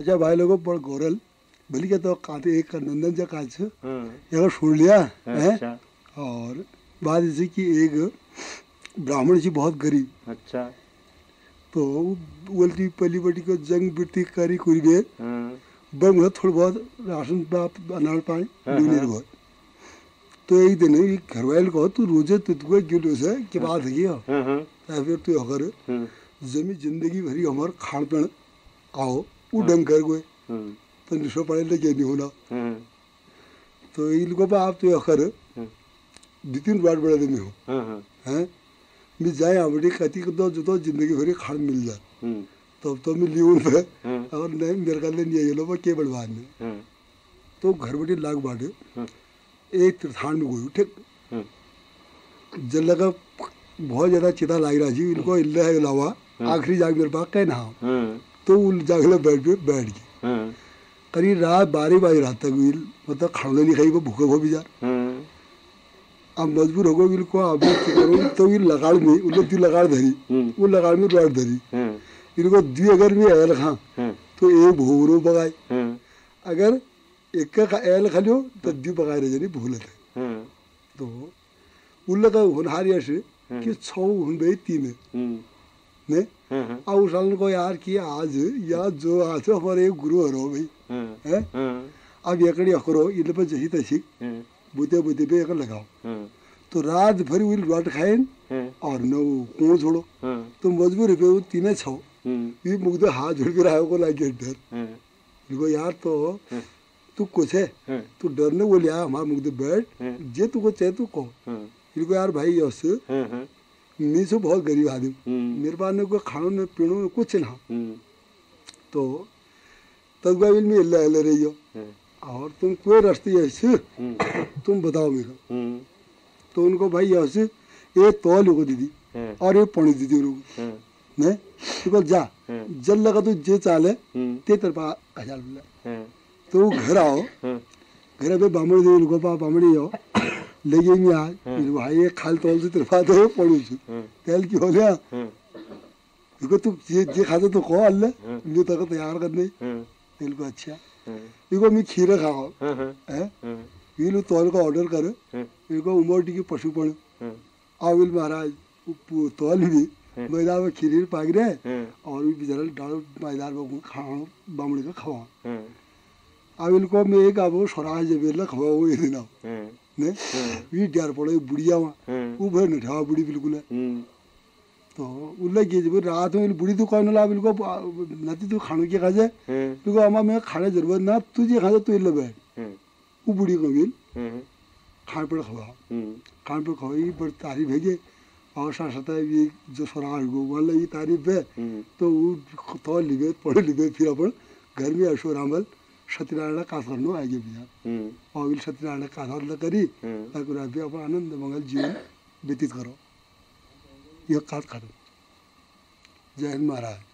अच्छा भाई लोगों पर गोरल भली क्या तो काते एक नंदन जा काच एक छोड़ लिया है। और बात ऐसी कि एक ब्राह्मण जी बहुत गरीब। अच्छा तो बोलती पली बटी को जंग बिरती करी कुरी बे बम थोड़ा बहुत राशन अनाज पानी दूनी बहुत। तो एक दिन घर वाले को तू रोजे तुझको गिलो से के बात है फिर तू अगर जमी जिंदगी भरी हमारे खान पीन आओ वो डंग कर गए तो निशो पड़े लगे नहीं होना। तो ये लोगों पर आप तो अखर दो तीन बार बड़ा दिन हो हैं मैं जाए आवड़ी कहती को तो जिंदगी भरी खान मिल जाए तो मैं लियो पे और नहीं मेरे का ले नहीं ये के बड़वान में तो घर बड़ी लाग बाटे एक तीर्थान में गई ठीक जल लगा बहुत ज्यादा चिता लाग रहा जी इनको इल्ला है अलावा आखिरी जाग मेरे पास कहना तो जागले बैठ गए करीब रात 12 बजे रात तक मतलब खाना नहीं खाई वो भूखे हो भी जा अब मजबूर हो गए को अब तो ये लगाड़ में उन लोग लगाड़ धरी वो लगाड़ में रोड धरी इनको दी अगर भी एल खा तो एक भूरो बगाए अगर एक का एल खा लियो तो दी बगाए रह जानी भूल थे तो उन लगा होनहार ऐसे कि 6 हुन बे 3 ने अब उस साल को यार कि आज या जो आज हमारे गुरु हरो भाई है अब एकड़ी अकरो इले पर जही तसी बुते बुते पे एक लगाओ तो रात भर विल रोट खाए और न को छोड़ो तो मजबूर पे 3 छो ये मुग्ध हाथ जोड़ के रहा को लागे डर इनको यार तो तू कुछ है तू डरने बोले यार हमारा मुग्ध बैठ जे तू को चाहे तू को इनको यार भाई यस मैं से बहुत गरीब आदमी मेरे पास ने कोई खानों ने पीनों ने कुछ ना तो तदबाविल में अल्लाह अल्लाह रही हो और तुम कोई रास्ते ऐसे तुम बताओ मेरा तो उनको भाई ऐसे ये तौल को दीदी और ये पानी दीदी उनको ने तो जा जल लगा तो जे चाले ते तरपा 1000 बोला तो घर आओ घर पे बामड़ी दे उनको बामड़ी हो लेकिन यार भाई ये खाल तौल से तरफा तो पड़ू तेल की हो गया देखो तू जे खाते तो को अल्लाह मैं तक तैयार करने तेल को अच्छा इनको मैं खीरा खाओ हैं ये लो तौल का ऑर्डर करे इनको उमोटी की पशु पड़ आविल महाराज तौल भी मैदान में खीरी पाग रहे और भी बेचारा डाल मैदान में खाना बामड़ी का खवा आविल को मैं एक अब स्वराज जब खवा वो ये दिन ने वी डार पड़े बुढ़िया वहाँ वो भर नठा बुढ़ी बिल्कुल है तो उल्ले के जब रात में बुढ़ी तो कौन ला बिल्कुल नती तो खाने के खाजे बिल्कुल अम्मा मैं खाने जरूरत ना तुझे खाजा तू इल्ले बैठ वो बुढ़ी को बिल खान पर खवाई बड़ी तारीफ है जे और साथ ये जो स्वराज गो वाला ये तारीफ है तो वो तो लिबे पढ़े लिबे फिर अपन घर में अशोरामल सत्यनारायण काथ करनो आगे बिहार और सत्यनारायण काथ करी ताकि अपन आनंद मंगल जीवन व्यतीत करो ये काथ करो जय हिंद महाराज।